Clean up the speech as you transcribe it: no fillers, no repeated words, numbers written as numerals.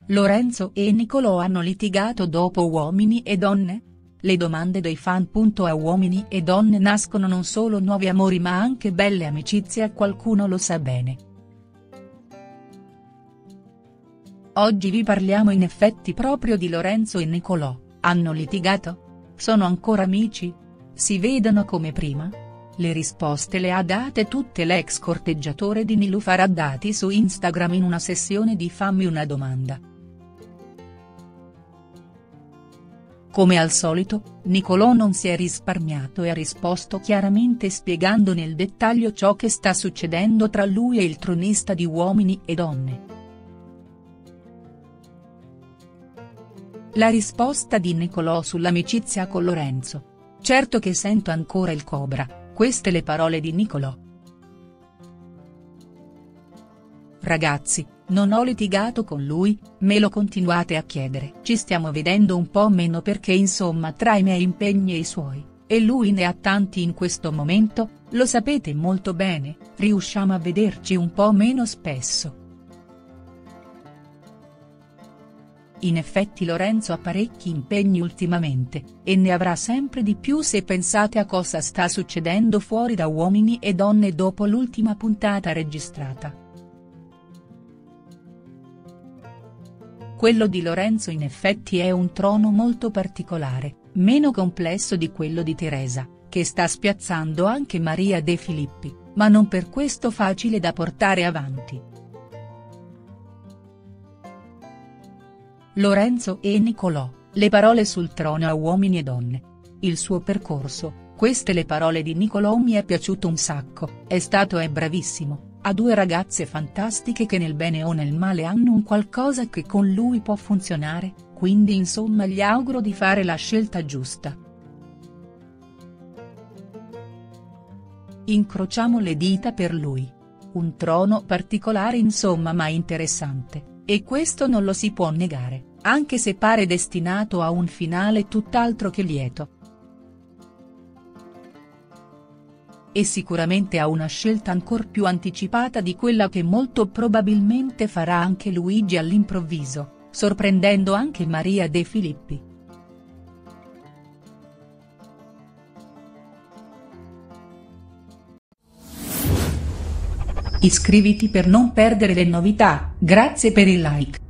Lorenzo e Nicolò hanno litigato dopo Uomini e Donne? Le domande dei fan. A Uomini e Donne nascono non solo nuovi amori ma anche belle amicizie, qualcuno lo sa bene. Oggi vi parliamo in effetti proprio di Lorenzo e Nicolò. Hanno litigato? Sono ancora amici? Si vedono come prima? Le risposte le ha date tutte l'ex corteggiatore di Niloufar Haddadi su Instagram in una sessione di Fammi una domanda. Come al solito, Nicolò non si è risparmiato e ha risposto chiaramente spiegando nel dettaglio ciò che sta succedendo tra lui e il tronista di Uomini e Donne. La risposta di Nicolò sull'amicizia con Lorenzo. Certo che sento ancora il Cobra, queste le parole di Nicolò. Ragazzi, non ho litigato con lui, me lo continuate a chiedere. Ci stiamo vedendo un po' meno perché insomma tra i miei impegni e i suoi, e lui ne ha tanti in questo momento, lo sapete molto bene, riusciamo a vederci un po' meno spesso. In effetti Lorenzo ha parecchi impegni ultimamente, e ne avrà sempre di più se pensate a cosa sta succedendo fuori da Uomini e Donne dopo l'ultima puntata registrata. Quello di Lorenzo in effetti è un trono molto particolare, meno complesso di quello di Teresa, che sta spiazzando anche Maria De Filippi, ma non per questo facile da portare avanti. Lorenzo e Nicolò, le parole sul trono a Uomini e Donne. Il suo percorso, queste le parole di Nicolò. Mi è piaciuto un sacco, è bravissimo. Ha due ragazze fantastiche che nel bene o nel male hanno un qualcosa che con lui può funzionare, quindi insomma gli auguro di fare la scelta giusta. Incrociamo le dita per lui. Un trono particolare insomma ma interessante, e questo non lo si può negare, anche se pare destinato a un finale tutt'altro che lieto. E sicuramente ha una scelta ancor più anticipata di quella che molto probabilmente farà anche Luigi all'improvviso, sorprendendo anche Maria De Filippi. Iscriviti per non perdere le novità, grazie per il like.